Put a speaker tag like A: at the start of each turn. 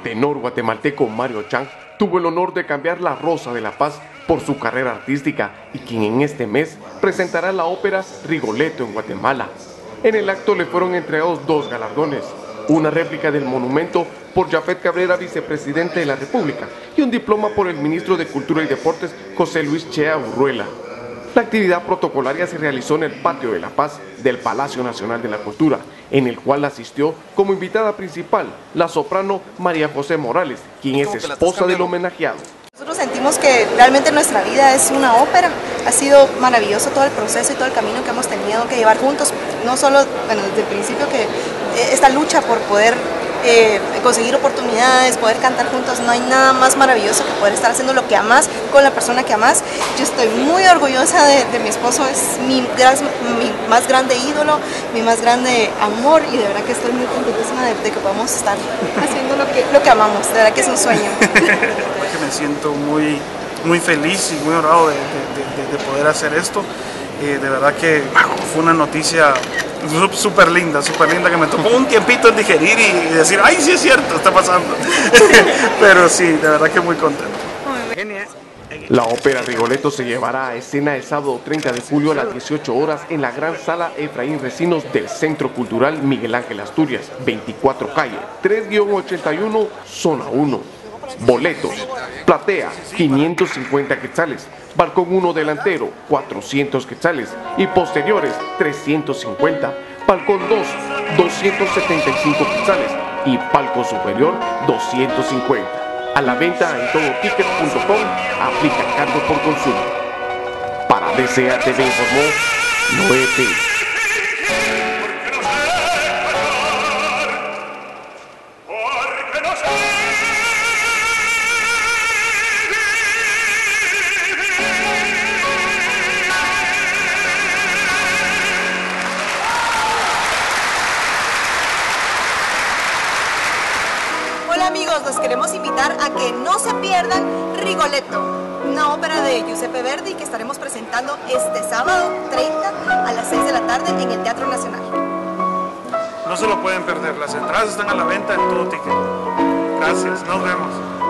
A: tenor guatemalteco Mario Chang tuvo el honor de cambiar la Rosa de la Paz por su carrera artística y quien en este mes presentará la ópera Rigoletto en Guatemala. En el acto le fueron entregados 2 galardones, una réplica del monumento por Jafet Cabrera, vicepresidente de la República, y un diploma por el ministro de Cultura y Deportes, José Luis Chea Urruela. La actividad protocolaria se realizó en el Patio de la Paz del Palacio Nacional de la Cultura, en el cual asistió como invitada principal la soprano María José Morales, quien es esposa del homenajeado.
B: Nosotros sentimos que realmente nuestra vida es una ópera. Ha sido maravilloso todo el proceso y todo el camino que hemos tenido que llevar juntos, no solo desde el principio, que esta lucha por poder conseguir oportunidades, poder cantar juntos. No hay nada más maravilloso que poder estar haciendo lo que amas con la persona que amas. Yo estoy muy orgullosa de mi esposo, es mi más grande ídolo, mi más grande amor, y de verdad que estoy muy contentísima de que podamos estar haciendo lo que amamos. De verdad que es un sueño.
C: Que me siento muy feliz y muy honrado de poder hacer esto. De verdad que fue una noticia súper linda, que me tomó un tiempito en digerir y decir, ay, sí es cierto, está pasando. Pero sí, de verdad que muy contento.
A: La ópera Rigoletto se llevará a escena el sábado 30 de julio a las 18 horas en la gran sala Efraín Recinos del Centro Cultural Miguel Ángel Asturias, 24 calle, 3-81, zona 1. Boletos: platea 550 quetzales, balcón 1 delantero 400 quetzales y posteriores 350, balcón 2 275 quetzales y palco superior 250. A la venta en todoticket.com, aplica cargo por consumo. Para DCA TV informó Noé P.
B: Hola amigos, los queremos invitar a que no se pierdan Rigoletto, una ópera de Giuseppe Verdi que estaremos presentando este sábado 30 a las 6 de la tarde en el Teatro Nacional.
C: No se lo pueden perder, las entradas están a la venta en todo ticket. Gracias, nos vemos.